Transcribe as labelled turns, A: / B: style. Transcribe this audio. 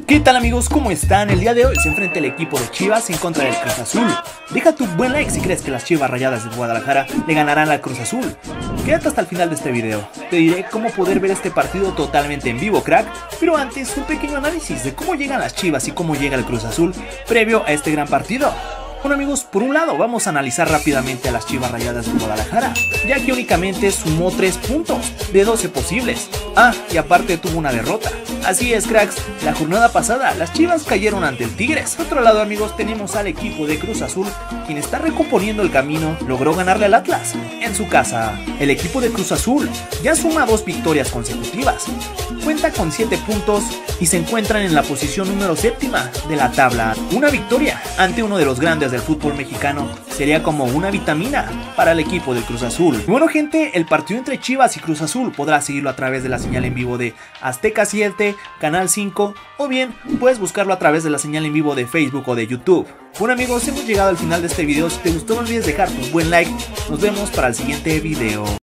A: ¿Qué tal amigos? ¿Cómo están? El día de hoy se enfrenta el equipo de Chivas en contra del Cruz Azul. Deja tu buen like si crees que las Chivas Rayadas de Guadalajara le ganarán al Cruz Azul. Quédate hasta el final de este video. Te diré cómo poder ver este partido totalmente en vivo, crack. Pero antes, un pequeño análisis de cómo llegan las Chivas y cómo llega el Cruz Azul previo a este gran partido. Bueno amigos, por un lado vamos a analizar rápidamente a las Chivas Rayadas de Guadalajara, ya que únicamente sumó 3 puntos de 12 posibles. Y aparte tuvo una derrota. Así es cracks, la jornada pasada las Chivas cayeron ante el Tigres. Por otro lado amigos, tenemos al equipo de Cruz Azul, quien está recomponiendo el camino, logró ganarle al Atlas en su casa. El equipo de Cruz Azul ya suma 2 victorias consecutivas, cuenta con 7 puntos y se encuentran en la posición número 7 de la tabla. Una victoria ante uno de los grandes del fútbol mexicano sería como una vitamina para el equipo del Cruz Azul. Bueno gente, el partido entre Chivas y Cruz Azul podrás seguirlo a través de la señal en vivo de Azteca 7, Canal 5 o bien puedes buscarlo a través de la señal en vivo de Facebook o de YouTube. Bueno amigos, hemos llegado al final de este video. Si te gustó no olvides dejar tu buen like. Nos vemos para el siguiente video.